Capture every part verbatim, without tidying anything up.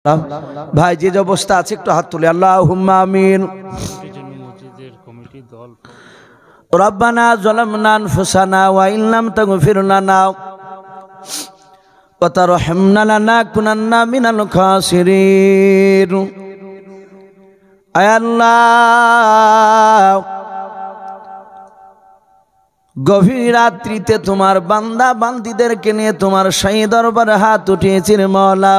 ভাই যে যে অবস্থা আছে একটু হাত তুলে আল্লাহুম্মা আমিন। রব্বানা যালামনা আনফুসানা ওয়া ইন লাম তাগফির লানা ওয়া তারহামনা লানাকুনান্না মিনাল খাসিরিন। আয় আল্লাহ, গভীর রাত্রিতে তোমার বান্দা বান্দীদেরকে নিয়ে তোমার শাহী দরবারে হাত উঠিয়েছি রে মাওলা।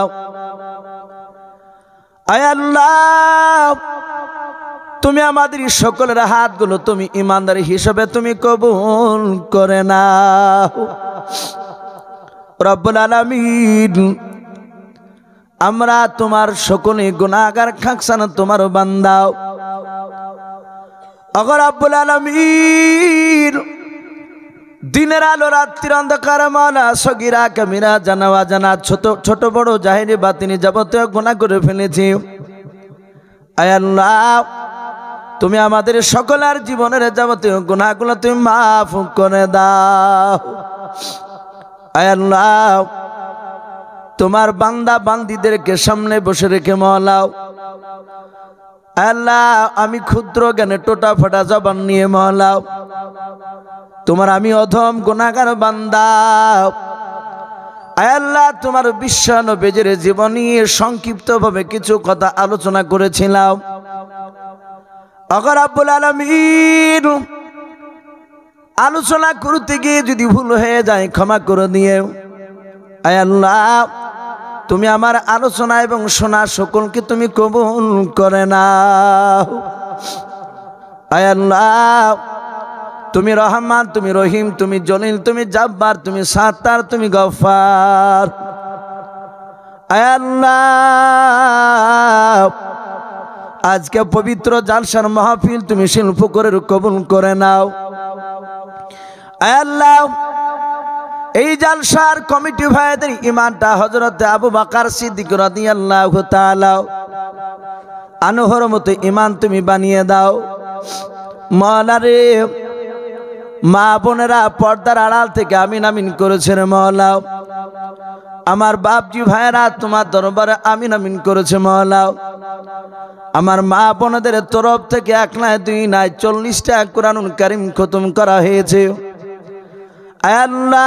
আয় আল্লাহ, তুমি আমাদের সকলের হাতগুলো তুমি ইমানদার হিসেবে তুমি কবুল করে নাও রব্বুল আলামিন। আমরা তোমার সকলে গুনাহগার খাকসান তোমার বান্দা। ওগো রব্বুল আলামিন, দিনের আলো রাত্রির অন্ধকার মাওলা, সগীরা কামিরা জানা অজানা ছোট ছোট বড় জাহিরি বাতিনি যাবতীয় গুনাহ করে ফেলেছি। আয় আল্লাহ, তুমি আমাদের সকলের জীবনের যাবতীয় গুনাহগুলো তুমি মাফ করে দাও। আয় আল্লাহ, তোমার বান্দা বান্দীদেরকে সামনে বসে রেখে মাওলা, আল্লাহ আমি ক্ষুদ্র জ্ঞানে টোটা ফাটা জবান নিয়ে মাওলা, তোমার আমি অধম গুনাহগার বান্দা। আয় আল্লাহ, তোমার বিশ্ব নবীর জীবনী সংক্ষিপ্ত ভাবে কিছু কথা আলোচনা করেছিলাম। ওগো রব্বুল আলামিন, আলোচনা করতে গিয়ে যদি ভুল হয়ে যায় ক্ষমা করে দিও। আয় আল্লাহ, তুমি আমার আলোচনা এবং শোনা সকলকে তুমি কবুল করে নাও। আয় আল্লাহ, তুমি রহমান, তুমি রহিম, তুমি জলিল, তুমি জাব্বার, তুমি সাত্তার, তুমি গফফার। আয় আল্লাহ, আজকে পবিত্র জালসার মাহফিল তুমি শিল্প করে কবুল করে নাও। আয় আল্লাহ, এই জালসার কমিটি ভাইদের ইমানটা হযরত আবু বকর সিদ্দিক রাদিয়াল্লাহু তাআলা আনহুর মতো ইমান তুমি বানিয়ে দাও। মাওলা রে, মা বোনেরা পর্দার আড়াল থেকে আমিন আমিন করেছে রে মাওলা। আমার বাপজি ভাইরা তোমার দরবারে আমিন আমিন করেছে মাওলা। আমার মা বোনদের তরফ থেকে এক নয় দুই নয় চল্লিশটা কুরআনুল কারীম খতম করা হয়েছে। আয়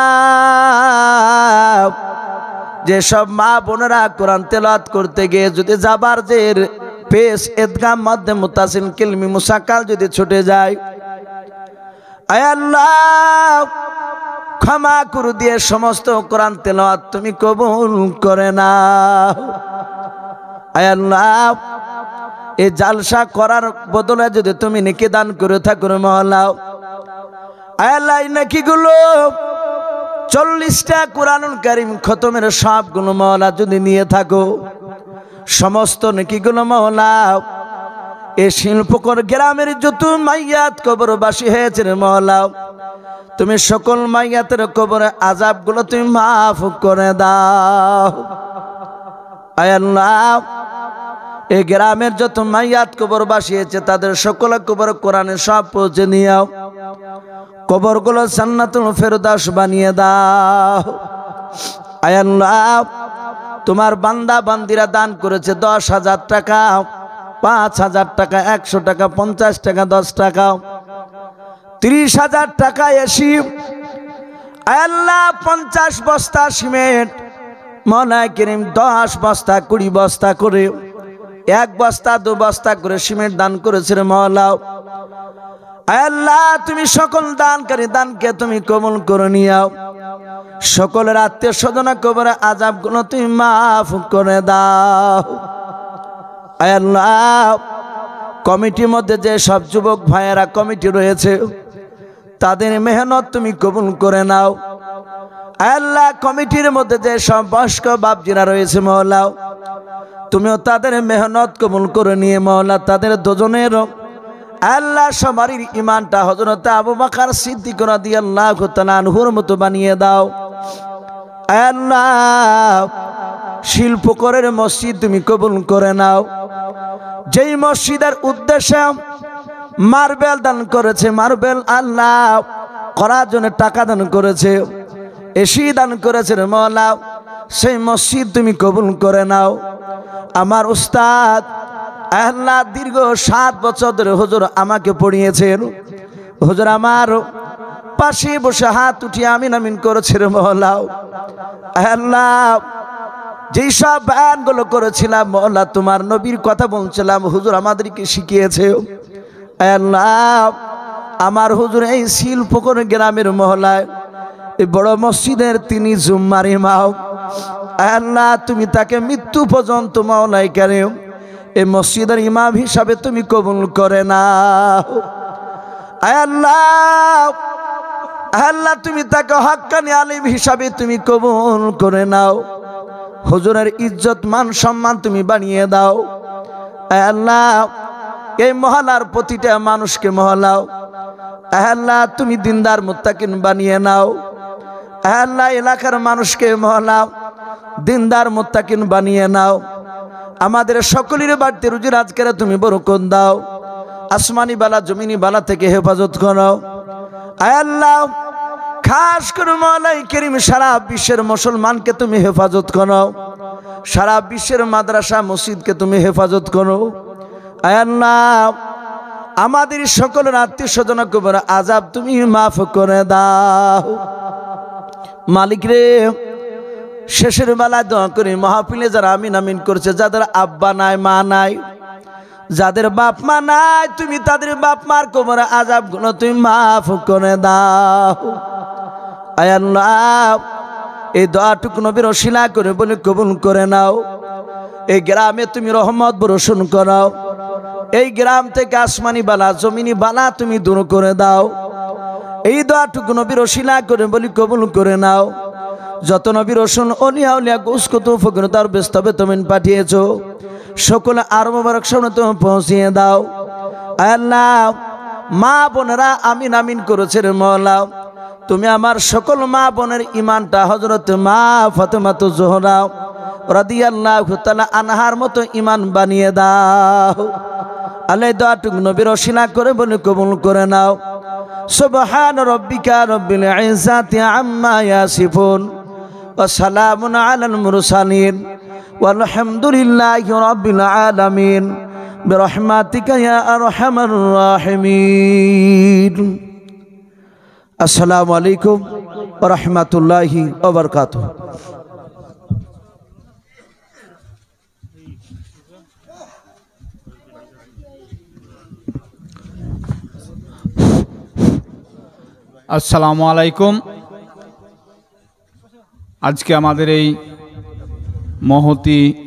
আল্লাহ, যে সব মা বোনেরা কোরআন তেলাওয়াত করতে গিয়ে যদি জাবার জের পেশ ইদগাম মধ্যে মুতাসিল কিলমি মুসাক্কাল যদি ছুটে যায়, আয় আল্লাহ ক্ষমা করে দিয়ে সমস্ত কোরআন তেলাওয়াত তুমি কবুল করে নাও। আয় আল্লাহ, এই জালসা করার বদলে যদি তুমি নেকি দান করে থাকো মাওলা, আয় আল্লাহ এই নেকিগুলো চল্লিশটা কুরআনুল কারীম খতমের সবগুলো মাওলা যদি নিয়ে থাকো, সমস্ত নেকিগুলো মাওলা এই শিল্পকর গ্রামের যত মাইয়াত কবরবাসী হয়েছে রে মাওলা, তুমি সকল মাইয়াতের কবরের আযাবগুলো তুমি মাফ করে দাও। আয় আল্লাহ, এই গ্রামের যত মাইয়াত কবরবাসী হয়েছে তাদের সকল কবর কোরআনে সব পৌঁছে নিও, কবরগুলো জান্নাতুল ফেরদাউস বানিয়ে দাও। আয় আল্লাহ, তোমার বান্দা বান্দিরা দান করেছে দশ হাজার টাকা, পাঁচ হাজার টাকা, একশো টাকা, পঞ্চাশ টাকা, দশ টাকা, ত্রিশ হাজার টাকা এসি। আয় আল্লাহ, পঞ্চাশ বস্তা সিমেন্ট, মাওলা করিম দশ বস্তা কুড়ি বস্তা করে, এক বস্তা দু বস্তা করে সিমেন্ট দান করেছে রে মাওলা। আয় আল্লাহ, তুমি সকল দানকারী দানকে তুমি কবুল করে নিও। সকলের আত্মীয় স্বজন কবরের আযাবগুলো তুমি মাফ করে দাও। আয় আল্লাহ, কমিটির মধ্যে যে সব যুবক ভাইয়েরা কমিটি রয়েছে তাদের মেহনত তুমি কবুল করে নাও। আয় আল্লাহ, কমিটির মধ্যে যে সব বয়স্ক বাপজিরা রয়েছে মাওলা, তুমিও তাদের মেহনত কবুল করে নিয়ে মাওলা তাদের দুজনের আল্লাহ সবারই ইমানটা হযরত আবু বকর সিদ্দিক রাদিয়াল্লাহু তাআলা আনহুর মতো বানিয়ে দাও। আল্লাহ, শিল্পকরের মসজিদ তুমি কবুল করে নাও। যেই মসজিদের উদ্দেশ্যে মার্বেল দান করেছে, মার্বেল আল্লাহ করার জন্য টাকা দান করেছে, এসি দান করেছে রে মাওলা, সেই মসজিদ তুমি কবুল করে নাও। আমার উস্তাদ আল্লাহ দীর্ঘ সাত বছর ধরে হুজুর আমাকে পড়িয়েছেন। হুজুর আমার পাশে বসে হাত উঠিয়ে আমিন আমিন করেছিল মহল্লা। আল্লাহ যেই সব বয়ানগুলো করেছিলাম মহল্লা, তোমার নবীর কথা বলছিলাম, হুজুর আমাদেরকে শিখিয়েছে। আল্লাহ আমার হুজুর এই শিলপুকুর গ্রামের মহলায় এই বড় মসজিদের তিনি জুম্মার ইমাম। আল্লাহ তুমি তাকে মৃত্যু পর্যন্ত মাওলাই কারিম এই মসজিদের ইমাম হিসাবে তুমি কবুল করে নাও। আল্লাহ আল্লাহ তুমি তাকে হক্কানি আলিম হিসাবে তুমি কবুল করে নাও। হুজুরের ইজ্জত মান সম্মান তুমি বানিয়ে দাও। আল্লাহ এই মহলার প্রতিটা মানুষকে মহলাও। আল্লাহ তুমি দিনদার মুত্তাকিন বানিয়ে নাও। আল্লাহ এলাকার মানুষকে মহলাও, দিনদার মুত্তাকিন বানিয়ে নাও। আমাদের সকলের বাড়িতে রুজি রাজকারে তুমি বরকত দাও। আসমানি বালা জমিনি বালা থেকে হেফাজত করো। আল্লাহ খাস করে মওলাই করিম সারা বিশ্বের মুসলমানকে তুমি হেফাজত করো। সারা বিশ্বের মাদ্রাসা মসজিদকে তুমি হেফাজত করো। আল্লাহ আমাদের সকলের আত্মীয় স্বজন কবর আযাব তুমি মাফ করে দাও। মালিক রে শেষের বেলায় দোয়া করি মাহফিলে যারা আমিন আমিন করছে, যাদের আব্বা নাই মা নাই, যাদের বাপ মা নাই, তুমি তাদের বাপ মার কবরে আযাব গুলো তুমি মাফ করে দাও। আয় আল্লাহ এই দোয়াটুকু নবীর ওসিলা করে বলে কবুল করে নাও। এই গ্রামে তুমি রহমত বর্ষণ করাও। এই গ্রাম থেকে আসমানি বালা জমিনি বালা তুমি দূর করে দাও। এই দোয়াটুকু নবীর ওসিলা করে বলি কবুল করে নাও। যত নবী রসুল অলিয়া উলিয়া গুসকুত ফকির তার বেস্তবে তুমি পাঠিয়েছো, সকলে আর মোবারক সামনে তুমি পৌঁছিয়ে দাও। আল্লাহ মা বোনেরা আমিন আমিন করেছে রে মওলা, তুমি আমার সকল মা বোনের ইমানটা হযরত মা ফাতেমা তো জোহরা রাদিয়াল্লাহু তাআলা আনহার মতো ইমান বানিয়ে দাও। আল্লাহ দোয়াটুকু নবীর ওসিলা করে বলে কবুল করে নাও। সুবহান রাব্বিকা রাব্বিল ইজ্জাতি আম্মা ইয়াসিফুন ওয়া সালামুন আলাল মুরসালিন ওয়ালহামদুলিল্লাহি রাব্বিল আলামিন বিরহমাতিকা ইয়া আরহামার রাহিমিন। আসসালামু আলাইকুম ওয়া রাহমাতুল্লাহি ওয়া বারাকাতুহু। আসসালামু আলাইকুম। আজকে আমাদের এই মহতি